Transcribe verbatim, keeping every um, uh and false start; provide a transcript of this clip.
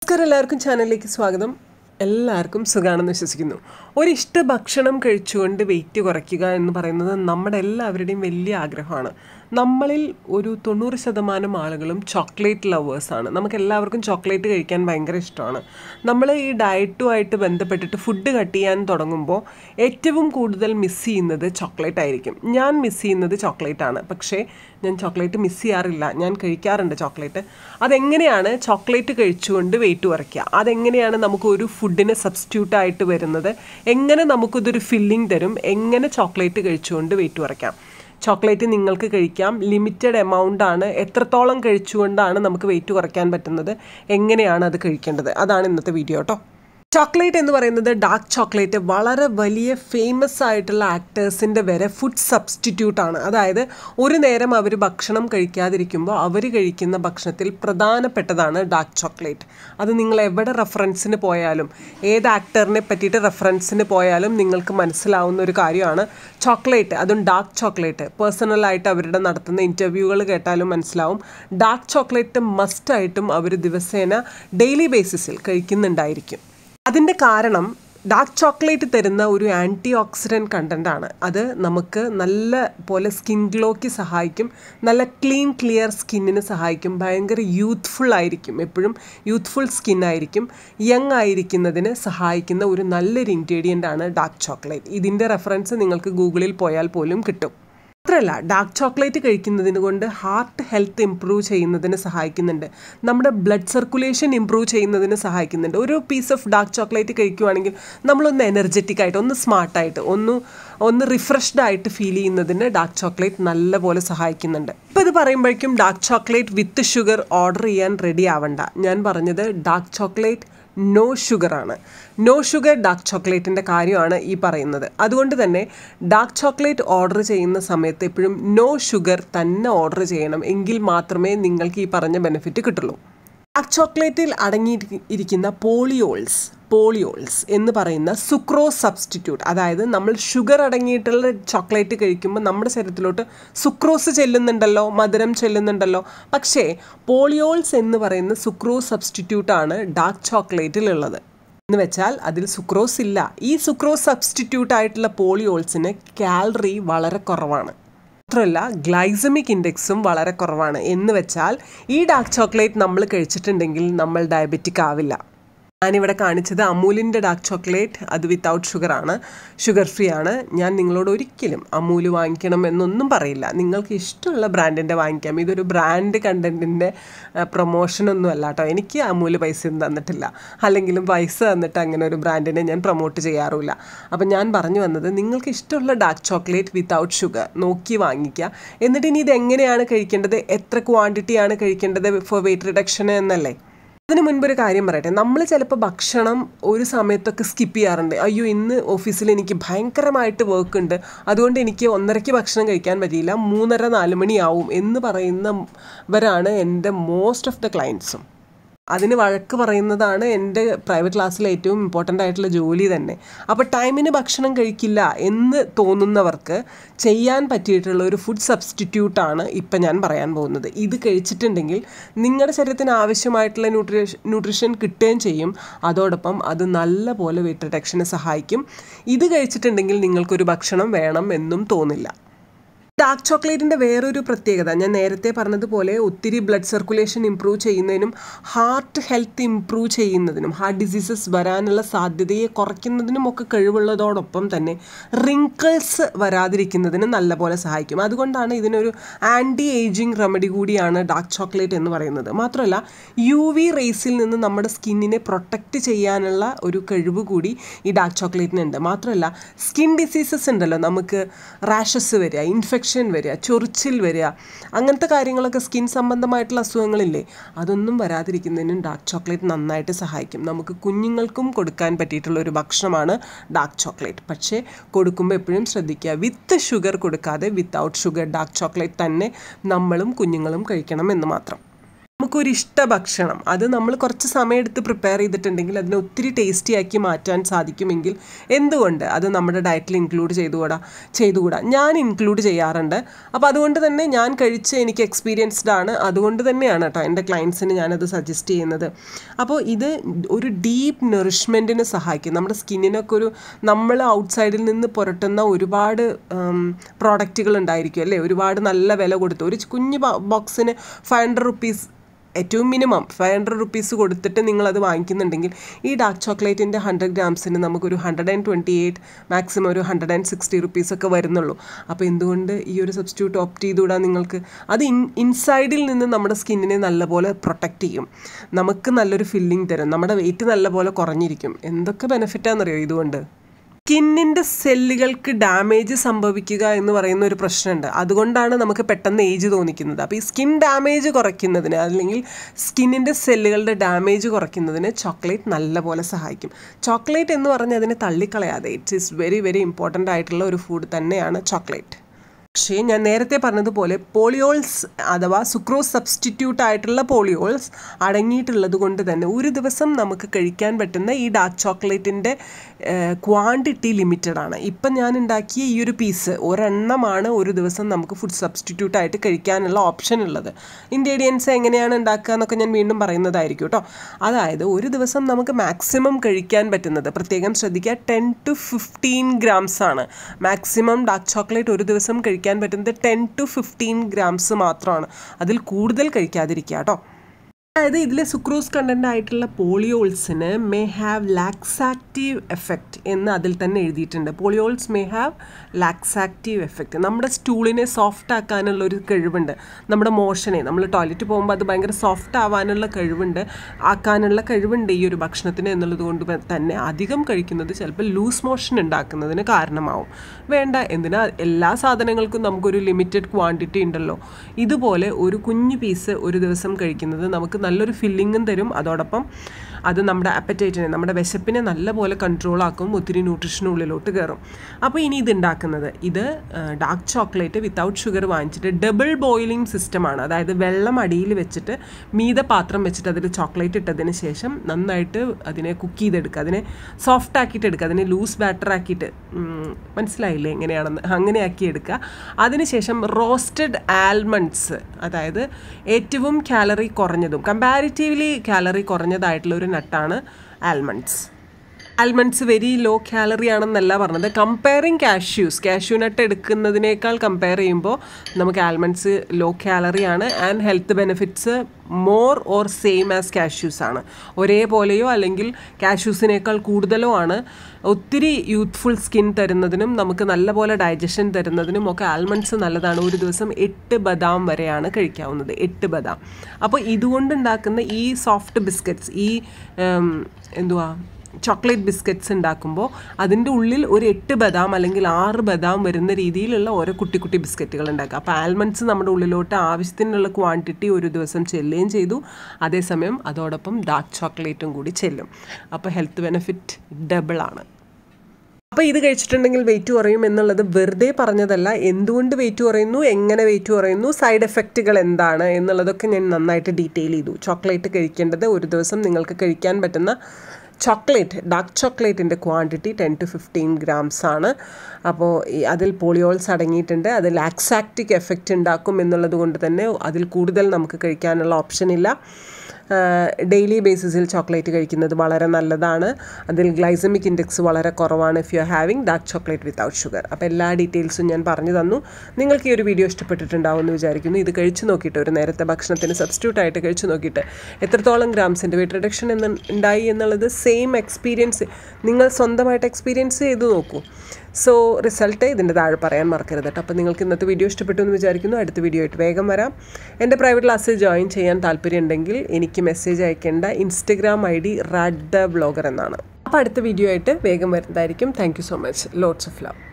നമസ്കാരം, എല്ലാവർക്കും ചാനലിലേക്ക് സ്വാഗതം. എല്ലാവർക്കും സുഖാണെന്ന് വിശ്വസിക്കുന്നു. ഒരിഷ്ട ഭക്ഷണം കഴിച്ചുകൊണ്ട് വെയിറ്റ് കുറയ്ക്കുക എന്ന് പറയുന്നത് നമ്മുടെ എല്ലാവരുടെയും വലിയ ആഗ്രഹമാണ്. നമ്മളിൽ ഒരു തൊണ്ണൂറ് ശതമാനം ആളുകളും ചോക്ലേറ്റ് ലവേഴ്സാണ്. നമുക്ക് എല്ലാവർക്കും ചോക്ലേറ്റ് കഴിക്കാൻ ഭയങ്കര ഇഷ്ടമാണ്. നമ്മൾ ഈ ഡയറ്റുമായിട്ട് ബന്ധപ്പെട്ടിട്ട് ഫുഡ് കട്ട് ചെയ്യാൻ തുടങ്ങുമ്പോൾ ഏറ്റവും കൂടുതൽ മിസ് ചെയ്യുന്നത് ചോക്ലേറ്റ് ആയിരിക്കും. ഞാൻ മിസ് ചെയ്യുന്നത് ചോക്ലേറ്റാണ്. പക്ഷേ ഞാൻ ചോക്ലേറ്റ് മിസ് ചെയ്യാറില്ല, ഞാൻ കഴിക്കാറുണ്ട് ചോക്ലേറ്റ്. അതെങ്ങനെയാണ് ചോക്ലേറ്റ് കഴിച്ചുകൊണ്ട് വെയിറ്റ് കുറയ്ക്കുക, അതെങ്ങനെയാണ് നമുക്കൊരു ഫുഡിന് സബ്സ്റ്റിറ്റ്യൂട്ടായിട്ട് വരുന്നത്, എങ്ങനെ നമുക്കിതൊരു ഫില്ലിംഗ് തരും, എങ്ങനെ ചോക്ലേറ്റ് കഴിച്ചുകൊണ്ട് വെയിറ്റ് കുറയ്ക്കാം. ചോക്ലേറ്റ് നിങ്ങൾക്ക് കഴിക്കാം, ലിമിറ്റഡ് എമൗണ്ട് ആണ്. എത്രത്തോളം കഴിച്ചുകൊണ്ടാണ് നമുക്ക് വെയിറ്റ് കുറയ്ക്കാൻ പറ്റുന്നത്, എങ്ങനെയാണ് അത് കഴിക്കേണ്ടത്, അതാണ് ഇന്നത്തെ വീഡിയോ കേട്ടോ. ചോക്ലേറ്റ് എന്ന് പറയുന്നത്, ഡാർക്ക് ചോക്ലേറ്റ് വളരെ വലിയ ഫേമസ് ആയിട്ടുള്ള ആക്ടേഴ്സിൻ്റെ വരെ ഫുഡ് സബ്സ്റ്റിറ്റ്യൂട്ടാണ്. അതായത് ഒരു നേരം അവർ ഭക്ഷണം കഴിക്കാതിരിക്കുമ്പോൾ അവർ കഴിക്കുന്ന ഭക്ഷണത്തിൽ പ്രധാനപ്പെട്ടതാണ് ഡാർക്ക് ചോക്ലേറ്റ്. അത് നിങ്ങൾ എവിടെ റെഫറൻസിന് പോയാലും, ഏത് ആക്ടറിനെ പറ്റിയിട്ട് റെഫറൻസിന് പോയാലും നിങ്ങൾക്ക് മനസ്സിലാവുന്ന ഒരു കാര്യമാണ് ചോക്ലേറ്റ്, അതും ഡാർക്ക് ചോക്ലേറ്റ്. പേഴ്സണലായിട്ട് അവരുടെ നടത്തുന്ന ഇൻ്റർവ്യൂകൾ കേട്ടാലും മനസ്സിലാവും. ഡാർക്ക് ചോക്ലേറ്റ് മസ്റ്റായിട്ടും അവർ ദിവസേന ഡെയിലി ബേസിസിൽ കഴിക്കുന്നുണ്ടായിരിക്കും. അതിൻ്റെ കാരണം ഡാർക്ക് ചോക്ലേറ്റ് തരുന്ന ഒരു ആൻറ്റി ഓക്സിഡൻറ്റ് കണ്ടൻ്റാണ്. അത് നമുക്ക് നല്ല പോലെ സ്കിൻ ഗ്ലോയ്ക്ക് സഹായിക്കും, നല്ല ക്ലീൻ ക്ലിയർ സ്കിന്നിന് സഹായിക്കും, ഭയങ്കര യൂത്ത്ഫുൾ ആയിരിക്കും, എപ്പോഴും യൂത്ത്ഫുൾ സ്കിൻ ആയിരിക്കും, യങ് ആയിരിക്കുന്നതിന് സഹായിക്കുന്ന ഒരു നല്ലൊരു ഇൻഗ്രീഡിയൻ്റ് ആണ് ഡാർക്ക് ചോക്ലേറ്റ്. ഇതിൻ്റെ റെഫറൻസ് നിങ്ങൾക്ക് ഗൂഗിളിൽ പോയാൽ പോലും കിട്ടും. മാത്രമല്ല, ഡാർക്ക് ചോക്ലേറ്റ് കഴിക്കുന്നതിന് കൊണ്ട് ഹാർട്ട് ഹെൽത്ത് ഇംപ്രൂവ് ചെയ്യുന്നതിന് സഹായിക്കുന്നുണ്ട്, നമ്മുടെ ബ്ലഡ് സർക്കുലേഷൻ ഇംപ്രൂവ് ചെയ്യുന്നതിന് സഹായിക്കുന്നുണ്ട്. ഒരു പീസ് ഓഫ് ഡാർക്ക് ചോക്ലേറ്റ് കഴിക്കുകയാണെങ്കിൽ നമ്മളൊന്ന് എനർജറ്റിക് ആയിട്ട്, ഒന്ന് സ്മാർട്ടായിട്ട്, ഒന്ന് ഒന്ന് റിഫ്രഷ്ഡ് ആയിട്ട് ഫീൽ ചെയ്യുന്നതിന് ഡാർക്ക് ചോക്ലേറ്റ് നല്ലപോലെ സഹായിക്കുന്നുണ്ട്. ഇപ്പോൾ ഇത് പറയുമ്പോഴേക്കും dark chocolate with sugar order ചെയ്യാൻ റെഡി ആവണ്ട. ഞാൻ പറഞ്ഞത് ഡാർക്ക് ചോക്ലേറ്റ് നോ ഷുഗറാണ്. നോ ഷുഗർ ഡാർക്ക് ചോക്ലേറ്റിൻ്റെ കാര്യമാണ് ഈ പറയുന്നത്. അതുകൊണ്ട് തന്നെ ഡാർക്ക് ചോക്ലേറ്റ് ഓർഡർ ചെയ്യുന്ന സമയത്ത് എപ്പോഴും നോ ഷുഗർ തന്നെ ഓർഡർ ചെയ്യണം, എങ്കിൽ മാത്രമേ നിങ്ങൾക്ക് ഈ പറഞ്ഞ ബെനിഫിറ്റ് കിട്ടുള്ളൂ. ഡാർക്ക് ചോക്ലേറ്റിൽ അടങ്ങിയിരിക്കുന്ന പോളിയോൾസ് പോളിയോൾസ് എന്ന് പറയുന്ന സുക്രോസ് സബ്സ്റ്റിറ്റ്യൂട്ട്, അതായത് നമ്മൾ ഷുഗർ അടങ്ങിയിട്ടുള്ള ചോക്ലേറ്റ് കഴിക്കുമ്പോൾ നമ്മുടെ ശരീരത്തിലോട്ട് സുക്രോസ് ചെല്ലുന്നുണ്ടല്ലോ, മധുരം ചെല്ലുന്നുണ്ടല്ലോ. പക്ഷേ പോളിയോൾസ് എന്ന് പറയുന്ന സുക്രോസ് സബ്സ്റ്റിറ്റ്യൂട്ടാണ് ഡാർക്ക് ചോക്ലേറ്റിലുള്ളത്. എന്ന് വെച്ചാൽ അതിൽ സുക്രോസ് ഇല്ല. ഈ സുക്രോസ് സബ്സ്റ്റിറ്റ്യൂട്ട് ആയിട്ടുള്ള പോളിയോൾസിന് കാലറി വളരെ കുറവാണ്. മാത്രമല്ല ഗ്ലൈസമിക് ഇൻഡെക്സും വളരെ കുറവാണ്. എന്ന് വെച്ചാൽ ഈ ഡാർക്ക് ചോക്ലേറ്റ് നമ്മൾ കഴിച്ചിട്ടുണ്ടെങ്കിൽ നമ്മൾ ഡയബറ്റിക് ആവില്ല. ഞാനിവിടെ കാണിച്ചത് അമൂലിൻ്റെ ഡാർക്ക് ചോക്ലേറ്റ്, അത് വിത്തൗട്ട് ഷുഗറാണ്, ഷുഗർ ഫ്രീ ആണ്. ഞാൻ നിങ്ങളോട് ഒരിക്കലും അമൂല് വാങ്ങിക്കണം എന്നൊന്നും പറയില്ല. നിങ്ങൾക്ക് ഇഷ്ടമുള്ള ബ്രാൻഡിൻ്റെ വാങ്ങിക്കാം. ഇതൊരു ബ്രാൻഡ് കണ്ടൻറ്റിൻ്റെ പ്രൊമോഷനൊന്നും അല്ല കേട്ടോ. എനിക്ക് അമൂല് പൈസ ഒന്നും തന്നിട്ടില്ല, അല്ലെങ്കിലും പൈസ തന്നിട്ട് അങ്ങനെ ഒരു ബ്രാൻഡിനെ ഞാൻ പ്രൊമോട്ട് ചെയ്യാറുമില്ല. അപ്പം ഞാൻ പറഞ്ഞു വന്നത്, നിങ്ങൾക്ക് ഇഷ്ടമുള്ള ഡാർക്ക് ചോക്ലേറ്റ് വിത്തൗട്ട് ഷുഗർ നോക്കി വാങ്ങിക്കുക. എന്നിട്ട് ഇനി ഇത് എങ്ങനെയാണ് കഴിക്കേണ്ടത്, എത്ര ക്വാണ്ടിറ്റിയാണ് കഴിക്കേണ്ടത് ഫോർ വെയിറ്റ് റിഡക്ഷൻ എന്നല്ലേ. അതിന് മുൻപൊരു കാര്യം പറയട്ടെ, നമ്മൾ ചിലപ്പോൾ ഭക്ഷണം ഒരു സമയത്തൊക്കെ സ്കിപ്പ് ചെയ്യാറുണ്ട്. അയ്യോ ഇന്ന് ഓഫീസിൽ എനിക്ക് ഭയങ്കരമായിട്ട് വർക്ക് ഉണ്ട്, അതുകൊണ്ട് എനിക്ക് ഒന്നരയ്ക്ക് ഭക്ഷണം കഴിക്കാൻ പറ്റിയില്ല, മൂന്നര നാല് മണിയാവും എന്ന് പറയുന്നവരാണ് എൻ്റെ മോസ്റ്റ് ഓഫ് ദ ക്ലയൻസും. അതിന് വഴക്ക് പറയുന്നതാണ് എൻ്റെ പ്രൈവറ്റ് ക്ലാസ്സിലെ ഏറ്റവും ഇമ്പോർട്ടൻ്റ് ആയിട്ടുള്ള ജോലി തന്നെ. അപ്പോൾ ടൈമിന് ഭക്ഷണം കഴിക്കില്ല എന്ന് തോന്നുന്നവർക്ക് ചെയ്യാൻ പറ്റിയിട്ടുള്ള ഒരു ഫുഡ് സബ്സ്റ്റിറ്റ്യൂട്ടാണ് ഇപ്പം ഞാൻ പറയാൻ പോകുന്നത്. ഇത് കഴിച്ചിട്ടുണ്ടെങ്കിൽ നിങ്ങളുടെ ശരീരത്തിന് ആവശ്യമായിട്ടുള്ള ന്യൂട്രീഷൻ ന്യൂട്രീഷൻ കിട്ടുകയും ചെയ്യും, അതോടൊപ്പം അത് നല്ല പോലെ വെയിറ്റ് റിഡക്ഷന് സഹായിക്കും. ഇത് കഴിച്ചിട്ടുണ്ടെങ്കിൽ നിങ്ങൾക്കൊരു ഭക്ഷണം വേണം എന്നും തോന്നില്ല. ഡാർക്ക് ചോക്ലേറ്റിൻ്റെ വേറൊരു പ്രത്യേകത, ഞാൻ നേരത്തെ പറഞ്ഞതുപോലെ ഒത്തിരി ബ്ലഡ് സർക്കുലേഷൻ ഇംപ്രൂവ് ചെയ്യുന്നതിനും ഹാർട്ട് ഹെൽത്ത് ഇംപ്രൂവ് ചെയ്യുന്നതിനും ഹാർട്ട് ഡിസീസസ് വരാനുള്ള സാധ്യതയെ കുറയ്ക്കുന്നതിനും ഒക്കെ കഴിവുള്ളതോടൊപ്പം തന്നെ റിങ്കിൾസ് വരാതിരിക്കുന്നതിന് നല്ലപോലെ സഹായിക്കും. അതുകൊണ്ടാണ് ഇതിനൊരു ആൻറ്റി ഏജിങ് റെമഡി കൂടിയാണ് ഡാർക്ക് ചോക്ലേറ്റ് എന്ന് പറയുന്നത്. മാത്രമല്ല യു വി റേസിൽ നിന്ന് നമ്മുടെ സ്കിന്നിനെ പ്രൊട്ടക്റ്റ് ചെയ്യാനുള്ള ഒരു കഴിവ് കൂടി ഈ ഡാർക്ക് ചോക്ലേറ്റിനുണ്ട്. മാത്രമല്ല സ്കിൻ ഡിസീസസ് ഉണ്ടല്ലോ, നമുക്ക് റാഷസ് വരിക, ഇൻഫെക്ഷൻ വരിക, ചൊറിച്ചിൽ വരിക, അങ്ങനത്തെ കാര്യങ്ങളൊക്കെ, സ്കിൻ സംബന്ധമായിട്ടുള്ള അസുഖങ്ങളില്ലേ, അതൊന്നും വരാതിരിക്കുന്നതിനും ഡാർക്ക് ചോക്ലേറ്റ് നന്നായിട്ട് സഹായിക്കും. നമുക്ക് കുഞ്ഞുങ്ങൾക്കും കൊടുക്കാൻ പറ്റിയിട്ടുള്ള ഒരു ഭക്ഷണമാണ് ഡാർക്ക് ചോക്ലേറ്റ്. പക്ഷേ കൊടുക്കുമ്പോൾ എപ്പോഴും ശ്രദ്ധിക്കുക, വിത്ത് ഷുഗർ കൊടുക്കാതെ വിത്തൗട്ട് ഷുഗർ ഡാർക്ക് ചോക്ലേറ്റ് തന്നെ നമ്മളും കുഞ്ഞുങ്ങളും കഴിക്കണം എന്ന് മാത്രം. നമുക്കൊരു ഇഷ്ട ഭക്ഷണം അത് നമ്മൾ കുറച്ച് സമയമെടുത്ത് പ്രിപ്പയർ ചെയ്തിട്ടുണ്ടെങ്കിൽ അതിനെ ഒത്തിരി ടേസ്റ്റി ആക്കി മാറ്റാൻ സാധിക്കുമെങ്കിൽ എന്തുകൊണ്ട് അത് നമ്മുടെ ഡയറ്റിൽ ഇൻക്ലൂഡ് ചെയ്തുകൂടാ ചെയ്തുകൂടാ ഞാൻ ഇൻക്ലൂഡ് ചെയ്യാറുണ്ട്. അപ്പോൾ അതുകൊണ്ട് തന്നെ ഞാൻ കഴിച്ച് എനിക്ക് എക്സ്പീരിയൻസ്ഡ് ആണ്. അതുകൊണ്ട് തന്നെയാണ് കേട്ടോ എൻ്റെ ക്ലയൻസിന് ഞാനത് സജസ്റ്റ് ചെയ്യുന്നത്. അപ്പോൾ ഇത് ഒരു ഡീപ്പ് നറിഷ്മെൻറ്റിന് സഹായിക്കും. നമ്മുടെ സ്കിന്നിനൊക്കെ ഒരു നമ്മൾ ഔട്ട്സൈഡിൽ നിന്ന് പുരട്ടുന്ന ഒരുപാട് പ്രോഡക്റ്റുകൾ ഉണ്ടായിരിക്കും അല്ലേ, ഒരുപാട് നല്ല വില കൊടുത്ത് ഒരു കുഞ്ഞ് ബോക്സിന് ഫൈവ് ഹൺഡ്രഡ് റുപ്പീസ് ഏറ്റവും മിനിമം ഫൈവ് ഹൺഡ്രഡ് റുപ്പീസ് കൊടുത്തിട്ട് നിങ്ങളത് വാങ്ങിക്കുന്നുണ്ടെങ്കിൽ ഈ ഡാർക്ക് ചോക്ലേറ്റിൻ്റെ ഹൺഡ്രഡ് ഗ്രാംസിന് നമുക്കൊരു hundred and twenty eight maximum ഒരു ഹൺഡ്രഡ് ആൻഡ് സിക്സ്റ്റി റുപ്പീസൊക്കെ വരുന്നുള്ളൂ. അപ്പോൾ എന്തുകൊണ്ട് ഈ ഒരു സബ്സ്റ്റിറ്റ്യൂട്ട് ഓപ്റ്റ് ചെയ്തുകൂടാ നിങ്ങൾക്ക്? അത് ഇൻ ഇൻസൈഡിൽ നിന്ന് നമ്മുടെ സ്കിന്നിനെ നല്ലപോലെ പ്രൊട്ടക്റ്റ് ചെയ്യും, നമുക്ക് നല്ലൊരു ഫില്ലിംഗ് തരും, നമ്മുടെ വെയിറ്റ് നല്ലപോലെ കുറഞ്ഞിരിക്കും. എന്തൊക്കെ ബെനിഫിറ്റാണെന്നറിയോ ഇതുകൊണ്ട്? സ്കിന്നിൻ്റെ സെല്ലുകൾക്ക് ഡാമേജ് സംഭവിക്കുക എന്ന് പറയുന്ന ഒരു പ്രശ്നമുണ്ട്. അതുകൊണ്ടാണ് നമുക്ക് പെട്ടെന്ന് ഏജ് തോന്നിക്കുന്നത്. അപ്പോൾ ഈ സ്കിൻ ഡാമേജ് കുറയ്ക്കുന്നതിന് അല്ലെങ്കിൽ സ്കിന്നിൻ്റെ സെല്ലുകളുടെ ഡാമേജ് കുറയ്ക്കുന്നതിന് ചോക്ലേറ്റ് നല്ലപോലെ സഹായിക്കും. ചോക്ലേറ്റ് എന്ന് പറഞ്ഞാൽ അതിനെ തള്ളിക്കളയാതെ it's is very very important ആയിട്ടുള്ള ഒരു ഫുഡ് തന്നെയാണ് ചോക്ലേറ്റ്. പക്ഷേ ഞാൻ നേരത്തെ പറഞ്ഞതുപോലെ പോളിയോൾസ് അഥവാ സുക്രോസ് സബ്സ്റ്റിറ്റ്യൂട്ട് ആയിട്ടുള്ള പോളിയോൾസ് അടങ്ങിയിട്ടുള്ളത് കൊണ്ട് തന്നെ ഒരു ദിവസം നമുക്ക് കഴിക്കാൻ പറ്റുന്ന ഈ ഡാർക്ക് ചോക്ലേറ്റിൻ്റെ ക്വാണ്ടിറ്റി ലിമിറ്റഡ് ആണ്. ഇപ്പം ഞാൻ ഉണ്ടാക്കിയ ഈ ഒരു പീസ് ഒരെണ്ണമാണ് ഒരു ദിവസം നമുക്ക് ഫുഡ് സബ്സ്റ്റിറ്റ്യൂട്ട് ആയിട്ട് കഴിക്കാനുള്ള ഓപ്ഷൻ ഉള്ളത്. ഇൻഗ്രീഡിയൻസ് എങ്ങനെയാണ് ഉണ്ടാക്കുക എന്നൊക്കെ ഞാൻ വീണ്ടും പറയുന്നതായിരിക്കും കേട്ടോ. അതായത് ഒരു ദിവസം നമുക്ക് മാക്സിമം കഴിക്കാൻ പറ്റുന്നത്, പ്രത്യേകം ശ്രദ്ധിക്കുക, ടെൻ ടു ഫിഫ്റ്റീൻ ഗ്രാംസ് ആണ് മാക്സിമം ഡാർക്ക് ചോക്ലേറ്റ് ഒരു ദിവസം കഴിക്കാൻ പറ്റുന്നത്. ടെൻ ടു ഫിഫ്റ്റീൻ ഗ്രാംസ് മാത്രമാണ്, അതിൽ കൂടുതൽ കഴിക്കാതിരിക്കുക കേട്ടോ. അതായത് ഇതിലെ സുക്രോസ് കണ്ടൻ്റ് ആയിട്ടുള്ള പോളിയോൾസിന് മേ ഹാവ് ലാക്സാക്റ്റീവ് എഫക്റ്റ് എന്ന് അതിൽ തന്നെ എഴുതിയിട്ടുണ്ട്. Polyols may have laxative effect. നമ്മുടെ സ്റ്റൂളിനെ സോഫ്റ്റ് ആക്കാനുള്ള ഒരു കഴിവുണ്ട്, നമ്മുടെ മോഷനെ നമ്മൾ ടോയ്ലറ്റ് പോകുമ്പോൾ അത് ഭയങ്കര സോഫ്റ്റ് ആവാനുള്ള കഴിവുണ്ട് ആക്കാനുള്ള കഴിവുണ്ട് ഈ ഒരു ഭക്ഷണത്തിന് എന്നുള്ളത് കൊണ്ട് തന്നെ അധികം കഴിക്കുന്നത് ചിലപ്പോൾ ലൂസ് മോഷൻ ഉണ്ടാക്കുന്നതിന് കാരണമാവും. വേണ്ട, എന്തിനാ, എല്ലാ സാധനങ്ങൾക്കും നമുക്കൊരു ലിമിറ്റഡ് ക്വാണ്ടിറ്റി ഉണ്ടല്ലോ. ഇതുപോലെ ഒരു കുഞ്ഞു പീസ് ഒരു ദിവസം കഴിക്കുന്നത് നമുക്ക് നല്ലൊരു ഫില്ലിങ്ങും തരും. അതോടൊപ്പം അത് നമ്മുടെ അപ്പറ്റൈറ്റിനെ, നമ്മുടെ വിശപ്പിനെ നല്ലപോലെ കൺട്രോൾ ആക്കും, ഒത്തിരി ന്യൂട്രീഷനുള്ളിലോട്ട് കയറും. അപ്പോൾ ഇനി ഇത് ഉണ്ടാക്കുന്നത്, ഇത് ഡാർക്ക് ചോക്ലേറ്റ് വിത്തൗട്ട് ഷുഗർ വാങ്ങിച്ചിട്ട് ഡബിൾ ബോയിലിംഗ് സിസ്റ്റമാണ്. അതായത് വെള്ളം അടിയിൽ വെച്ചിട്ട് മീത പാത്രം വെച്ചിട്ട് അതിൽ ചോക്ലേറ്റ് ഇട്ടതിന് ശേഷം നന്നായിട്ട് അതിനെ കുക്ക് ചെയ്തെടുക്കുക, അതിനെ സോഫ്റ്റ് ആക്കിയിട്ട് എടുക്കുക, അതിനെ ലൂസ് ബാറ്റർ ആക്കിയിട്ട്, മനസ്സിലായില്ലേ എങ്ങനെയാണെന്ന്, അങ്ങനെ ആക്കി എടുക്കുക. അതിനുശേഷം റോസ്റ്റഡ് ആൽമണ്ട്സ്, അതായത് ഏറ്റവും കാലറി കുറഞ്ഞതും കമ്പാരിറ്റീവ്ലി കാലറി കുറഞ്ഞതായിട്ടുള്ള ഒരു നട്ടാണ് almonds. Almonds very low calorie ആണെന്നല്ല പറഞ്ഞത്. കമ്പയറിങ് കാഷ്യൂസ്, കാഷ്യൂ നട്ട് എടുക്കുന്നതിനേക്കാൾ കമ്പയർ ചെയ്യുമ്പോൾ നമുക്ക് ആൽമണ്ട്സ് ലോ കാലറി ആണ്. And health benefits more or same as cashews ആണ്. ഒരേപോലെയോ അല്ലെങ്കിൽ കാഷ്യൂസിനേക്കാൾ കൂടുതലോ ആണ്. ഒത്തിരി യൂത്ത്ഫുൾ സ്കിൻ തരുന്നതിനും നമുക്ക് നല്ലപോലെ ഡൈജഷൻ തരുന്നതിനും ഒക്കെ ആൽമണ്ട്സ് നല്ലതാണ്. ഒരു ദിവസം എട്ട് ബദാം വരെയാണ് കഴിക്കാവുന്നത്, എട്ട് ബദാം. അപ്പോൾ ഇതുകൊണ്ടുണ്ടാക്കുന്ന ഈ സോഫ്റ്റ് ബിസ്ക്കറ്റ്സ്, ഈ എന്തുവാ ചോക്ലേറ്റ് ബിസ്ക്കറ്റ്സ് ഉണ്ടാക്കുമ്പോൾ അതിൻ്റെ ഉള്ളിൽ ഒരു എട്ട് ബദാം അല്ലെങ്കിൽ ആറ് ബദാം വരുന്ന രീതിയിലുള്ള ഓരോ കുട്ടി കുട്ടി ബിസ്ക്കറ്റുകൾ ഉണ്ടാക്കുക. അപ്പോൾ ആൽമണ്ട്സ് നമ്മുടെ ഉള്ളിലോട്ട് ആവശ്യത്തിനുള്ള ക്വാണ്ടിറ്റി ഒരു ദിവസം ചെല്ലുകയും ചെയ്തു, അതേസമയം അതോടൊപ്പം ഡാർക്ക് ചോക്ലേറ്റും കൂടി ചെല്ലും. അപ്പോൾ ഹെൽത്ത് ബെനിഫിറ്റ് ഡബിളാണ്. അപ്പോൾ ഇത് കഴിച്ചിട്ടുണ്ടെങ്കിൽ വെയിറ്റ് കുറയും എന്നുള്ളത് വെറുതെ പറഞ്ഞതല്ല. എന്തുകൊണ്ട് വെയിറ്റ് കുറയുന്നു, എങ്ങനെ വെയിറ്റ് കുറയുന്നു, സൈഡ് എഫക്റ്റുകൾ എന്താണ് എന്നുള്ളതൊക്കെ ഞാൻ നന്നായിട്ട് ഡീറ്റെയിൽ ചെയ്തു. ചോക്ലേറ്റ് കഴിക്കേണ്ടത് ഒരു ദിവസം നിങ്ങൾക്ക് കഴിക്കാൻ പറ്റുന്ന ചോക്ലേറ്റ്, ഡാർക്ക് ചോക്ലേറ്റിൻ്റെ quantity ten to fifteen grams ആണ്. അപ്പോൾ അതിൽ പോളിയോൾസ് അടങ്ങിയിട്ടുണ്ട്. അത് ലാക്സാക്റ്റിക് എഫക്റ്റ് ഉണ്ടാക്കും എന്നുള്ളത് കൊണ്ട് തന്നെ അതിൽ കൂടുതൽ നമുക്ക് കഴിക്കാനുള്ള ഓപ്ഷൻ ഇല്ല. ഡെയിലി ബേസിസിൽ ചോക്ലേറ്റ് കഴിക്കുന്നത് വളരെ നല്ലതാണ്. അതിൽ ഗ്ലൈസമിക് ഇൻഡെക്സ് വളരെ കുറവാണ് if you are having dark chocolate without sugar. അപ്പോൾ എല്ലാ ഡീറ്റെയിൽസും ഞാൻ പറഞ്ഞു തന്നു. നിങ്ങൾക്ക് ഈ ഒരു വീഡിയോ ഇഷ്ടപ്പെട്ടിട്ടുണ്ടാവും എന്ന് വിചാരിക്കുന്നു. ഇത് കഴിച്ചു നോക്കിയിട്ട്, ഒരു നേരത്തെ ഭക്ഷണത്തിന് സബ്സ്റ്റിറ്റ്യൂട്ട് ആയിട്ട് കഴിച്ചു നോക്കിയിട്ട് എത്രത്തോളം ഗ്രാംസിൻ്റെ വെയിറ്റ് റിഡക്ഷൻ എന്ന് ഉണ്ടായി എന്നുള്ളത് സെയിം എക്സ്പീരിയൻസ് നിങ്ങൾ സ്വന്തമായിട്ട് എക്സ്പീരിയൻസ് ചെയ്ത് നോക്കൂ. സോ റിസൾട്ട് ഇതിൻ്റെ താഴെ പറയാൻ മറക്കരുത് കേട്ടോ. അപ്പോൾ നിങ്ങൾക്ക് ഇന്നത്തെ വീഡിയോ ഇഷ്ടപ്പെട്ടു എന്ന് വിചാരിക്കുന്നു. അടുത്ത വീഡിയോ ആയിട്ട് വേഗം വരാം. എൻ്റെ പ്രൈവറ്റ് ക്ലാസ്സിൽ ജോയിൻ ചെയ്യാൻ താല്പര്യമുണ്ടെങ്കിൽ എനിക്ക് മെസ്സേജ് അയക്കേണ്ട Instagram I D Rad the blogger എന്നാണ്. അപ്പോൾ അടുത്ത വീഡിയോ ആയിട്ട് വേഗം വരുന്നതായിരിക്കും. Thank you so much. Lots of love.